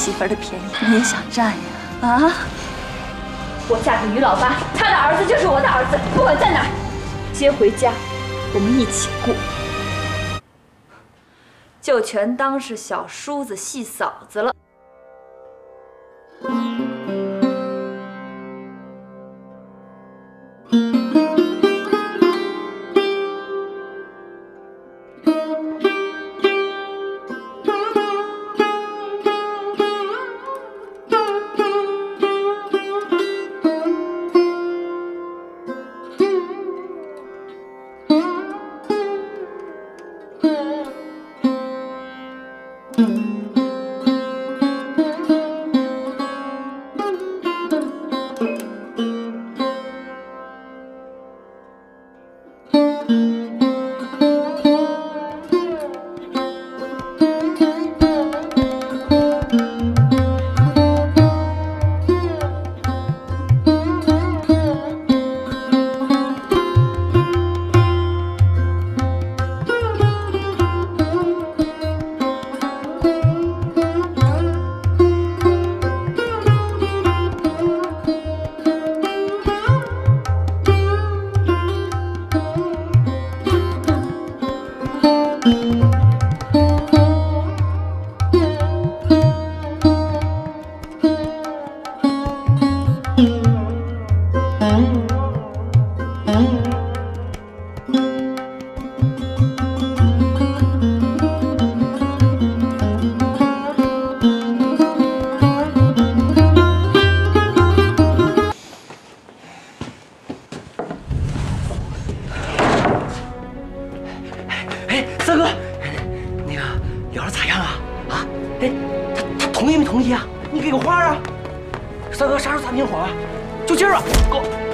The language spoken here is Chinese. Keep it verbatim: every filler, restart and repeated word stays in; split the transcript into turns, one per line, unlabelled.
媳妇儿的便宜，你也想占呀？啊！我嫁给于老八，他的儿子就是我的儿子，不管在哪儿，接回家，我们一起过，就全当是小叔子戏嫂子了。
同意没同意啊？你给个话啊！三哥啥时候擦冰火啊？就今儿啊！给我。